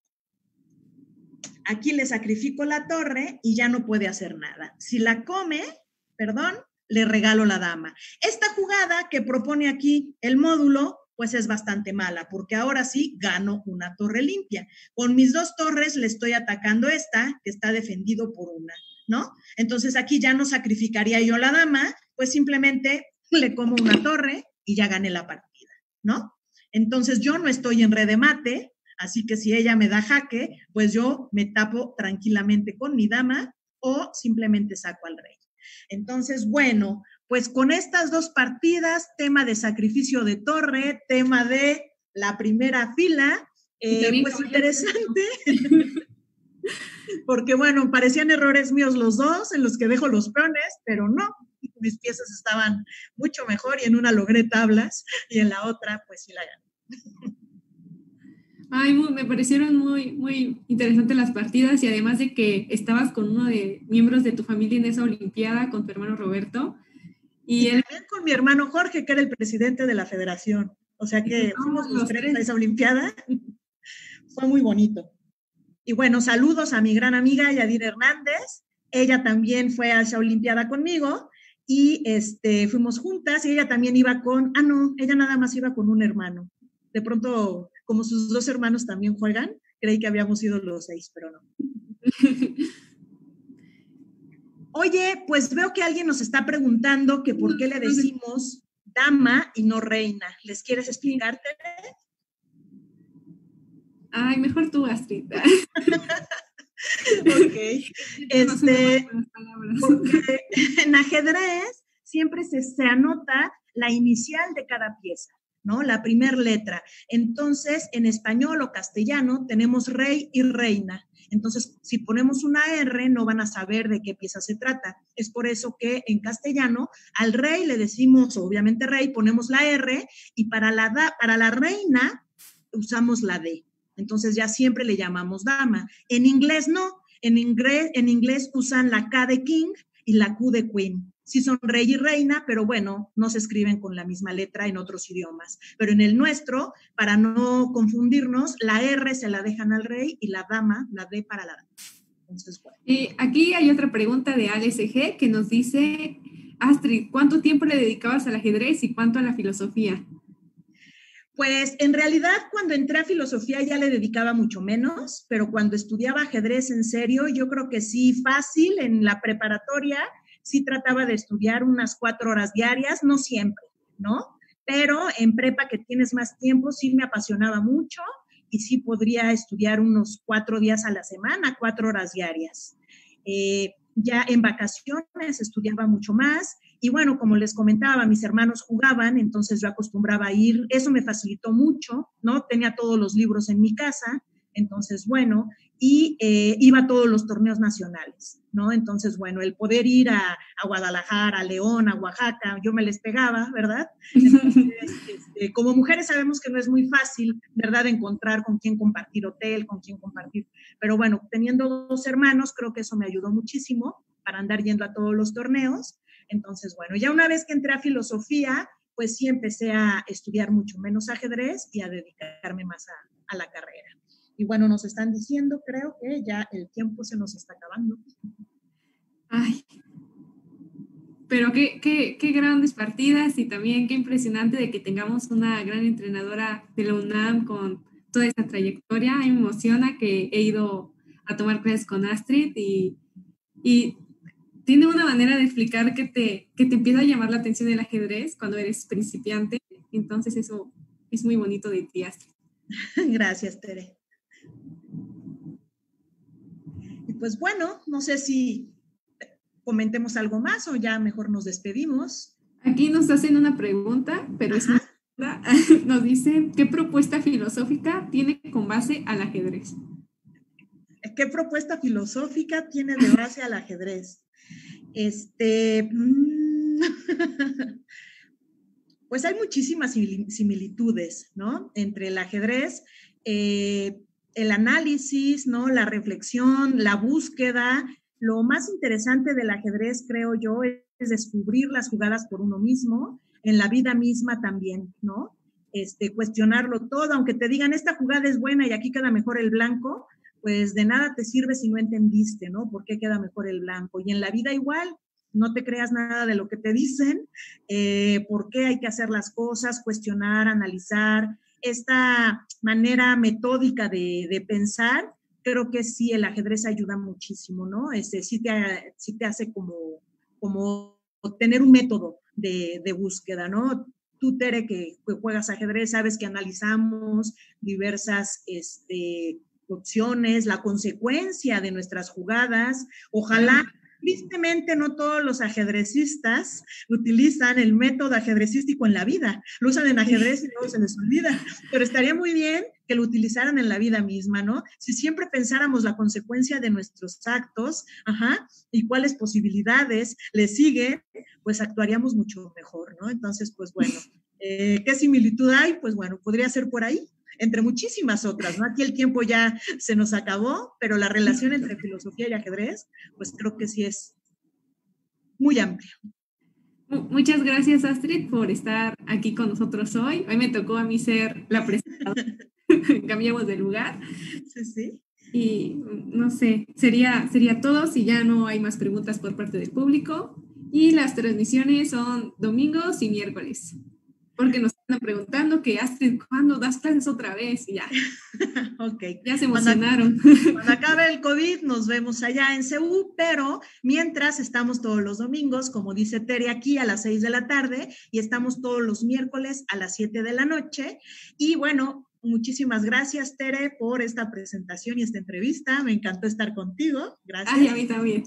Aquí le sacrifico la torre y ya no puede hacer nada. Si la come, perdón, le regalo la dama. Esta jugada que propone aquí el módulo, pues es bastante mala, porque ahora sí gano una torre limpia. Con mis dos torres le estoy atacando esta, que está defendido por una, ¿no? Entonces aquí ya no sacrificaría yo la dama, pues simplemente le como una torre y ya gané la partida, ¿no? Entonces yo no estoy en red de mate, así que si ella me da jaque, pues yo me tapo tranquilamente con mi dama o simplemente saco al rey. Entonces, bueno, pues con estas dos partidas, tema de sacrificio de torre, tema de la primera fila, pues interesante, porque bueno, parecían errores míos los dos en los que dejo los peones, pero no, mis piezas estaban mucho mejor y en una logré tablas y en la otra pues sí la gané. Ay, me parecieron muy interesantes las partidas y además de que estabas con uno de miembros de tu familia en esa olimpiada, con tu hermano Roberto. Y también con mi hermano Jorge, que era el presidente de la federación. O sea que fuimos los tres a esa olimpiada. Fue muy bonito. Y bueno, saludos a mi gran amiga Yadira Hernández. Ella también fue a esa olimpiada conmigo y fuimos juntas y ella también iba no, ella nada más iba con un hermano. De pronto, como sus dos hermanos también juegan, creí que habíamos ido los 6, pero no. Oye, pues veo que alguien nos está preguntando que por qué le decimos dama y no reina. ¿Les quieres explicar, Tere? Ay, mejor tú, Astrid. Ok. Porque en ajedrez siempre se anota la inicial de cada pieza, ¿no? La primera letra. Entonces, en español o castellano tenemos rey y reina. Entonces, si ponemos una R, no van a saber de qué pieza se trata. Es por eso que en castellano al rey le decimos, obviamente rey, ponemos la R, y para la reina usamos la D. Entonces ya siempre le llamamos dama. En inglés no. En inglés usan la K de king y la Q de queen. Sí son rey y reina, pero bueno, no se escriben con la misma letra en otros idiomas. Pero en el nuestro, para no confundirnos, la R se la dejan al rey y la dama, la D para la dama. Entonces, bueno. Aquí hay otra pregunta de Alex G que nos dice, Astrid, ¿cuánto tiempo le dedicabas al ajedrez y cuánto a la filosofía? Pues en realidad cuando entré a filosofía ya le dedicaba mucho menos, pero cuando estudiaba ajedrez en serio, yo creo que sí, fácil, en la preparatoria, sí trataba de estudiar unas 4 horas diarias, no siempre, ¿no? Pero en prepa que tienes más tiempo, sí me apasionaba mucho y sí podría estudiar unos 4 días a la semana, 4 horas diarias. Ya en vacaciones estudiaba mucho más. Y bueno, como les comentaba, mis hermanos jugaban, entonces yo acostumbraba a ir, eso me facilitó mucho, ¿no? Tenía todos los libros en mi casa, entonces bueno, y iba a todos los torneos nacionales, ¿no? Entonces bueno, el poder ir a Guadalajara, a León, a Oaxaca, yo me les pegaba, ¿verdad? Entonces, como mujeres sabemos que no es muy fácil, ¿verdad? Encontrar con quién compartir hotel, con quién compartir, pero bueno, teniendo 2 hermanos, creo que eso me ayudó muchísimo para andar yendo a todos los torneos. Entonces, bueno, ya una vez que entré a filosofía, pues sí empecé a estudiar mucho menos ajedrez y a dedicarme más a la carrera. Y bueno, nos están diciendo, creo que ya el tiempo se nos está acabando. Ay, pero qué grandes partidas y también qué impresionante de que tengamos una gran entrenadora de la UNAM con toda esa trayectoria. Me emociona que he ido a tomar clases con Astrid y tiene una manera de explicar que te empieza a llamar la atención el ajedrez cuando eres principiante. Entonces eso es muy bonito de ti, Astrid. Gracias, Tere. Y pues bueno, no sé si comentemos algo más o ya mejor nos despedimos. Aquí nos hacen una pregunta, pero es muy buena. Nos dicen, ¿qué propuesta filosófica tiene con base al ajedrez? ¿Qué propuesta filosófica tiene de base al ajedrez? Pues hay muchísimas similitudes, ¿no? Entre el ajedrez, el análisis, ¿no? La reflexión, la búsqueda. Lo más interesante del ajedrez, creo yo, es descubrir las jugadas por uno mismo, en la vida misma también, ¿no? Cuestionarlo todo, aunque te digan, esta jugada es buena y aquí queda mejor el blanco, pues de nada te sirve si no entendiste, ¿no? ¿Por qué queda mejor el blanco? Y en la vida igual, no te creas nada de lo que te dicen, por qué hay que hacer las cosas, cuestionar, analizar. Esta manera metódica de pensar, creo que sí, el ajedrez ayuda muchísimo, ¿no? Sí te hace como tener un método de búsqueda, ¿no? Tú, Tere, que juegas ajedrez, sabes que analizamos diversas opciones, la consecuencia de nuestras jugadas. Ojalá, tristemente, no todos los ajedrecistas utilizan el método ajedrecístico en la vida. Lo usan en ajedrez y luego se les olvida. Pero estaría muy bien que lo utilizaran en la vida misma, ¿no? Si siempre pensáramos la consecuencia de nuestros actos, y cuáles posibilidades le siguen, pues actuaríamos mucho mejor, ¿no? Entonces, pues bueno, ¿qué similitud hay? Pues bueno, podría ser por ahí, entre muchísimas otras, ¿no? Aquí el tiempo ya se nos acabó, pero la relación entre filosofía y ajedrez, pues creo que sí es muy amplia. Muchas gracias, Astrid, por estar aquí con nosotros hoy. Hoy me tocó a mí ser la presentadora. Cambiamos de lugar. Sí, sí. Y no sé, sería todo si ya no hay más preguntas por parte del público. Y las transmisiones son domingos y miércoles. Porque nos están preguntando que Astrid, ¿cuándo das clases otra vez? Y ya. Ok. Ya se emocionaron. Cuando acabe el COVID, nos vemos allá en CEU, pero mientras estamos todos los domingos, como dice Tere, aquí a las 6 de la tarde y estamos todos los miércoles a las 7 de la noche. Y bueno, muchísimas gracias, Tere, por esta presentación y esta entrevista. Me encantó estar contigo. Gracias. Ay, a mí también.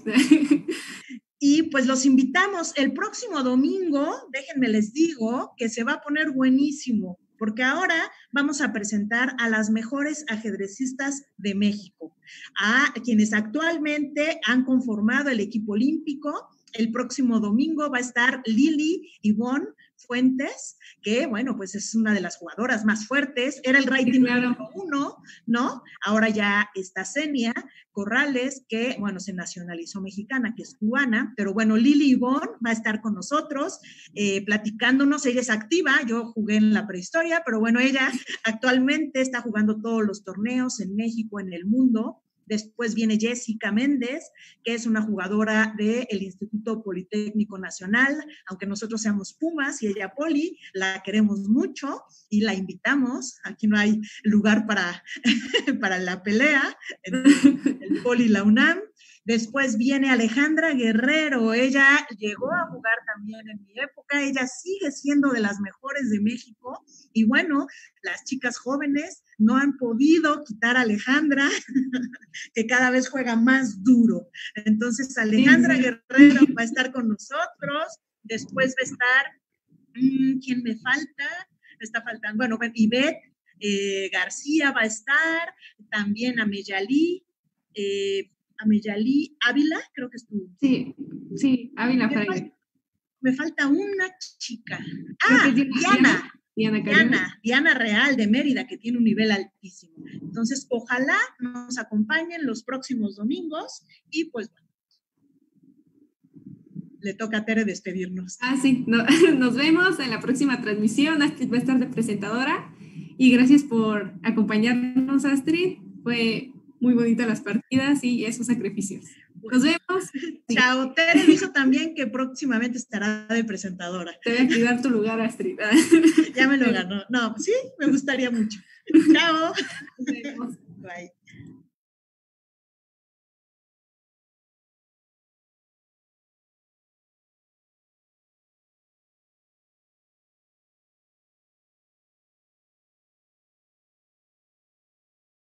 Y pues los invitamos el próximo domingo, déjenme les digo, que se va a poner buenísimo. porque ahora vamos a presentar a las mejores ajedrecistas de México, a quienes actualmente han conformado el equipo olímpico. El próximo domingo va a estar Lili Ivonne Fuentes, que, bueno, pues es una de las jugadoras más fuertes, era el rating número 1, ¿no? Ahora ya está Zenia Corrales, que, bueno, se nacionalizó mexicana, que es cubana, pero bueno, Lili Ivonne va a estar con nosotros platicándonos. Ella es activa, yo jugué en la prehistoria, pero bueno, ella actualmente está jugando todos los torneos en México, en el mundo. Después viene Jessica Méndez, que es una jugadora del Instituto Politécnico Nacional, aunque nosotros seamos Pumas y ella Poli, la queremos mucho y la invitamos. Aquí no hay lugar para la pelea entre el Poli y la UNAM. Después viene Alejandra Guerrero, ella llegó a jugar también en mi época, ella sigue siendo de las mejores de México y bueno, las chicas jóvenes no han podido quitar a Alejandra, que cada vez juega más duro. Entonces Alejandra Guerrero va a estar con nosotros, después va a estar, ¿quién me falta? Me está faltando, bueno, Ivette García va a estar, también Ameyalí Ávila, creo que es tu. Sí, Ávila Fraile. Me falta una chica. Diana Real de Mérida, que tiene un nivel altísimo. Entonces, ojalá nos acompañen los próximos domingos y pues bueno, le toca a Tere despedirnos. Sí, nos vemos en la próxima transmisión. Astrid va a estar de presentadora y gracias por acompañarnos, Astrid. Fue muy bonitas las partidas y esos sacrificios. Nos vemos. Chao. Tere dijo también que próximamente estará de presentadora. Te voy a cuidar tu lugar, Astrid. Ya me lo ganó. No, sí, me gustaría mucho. Chao. Nos vemos. Bye.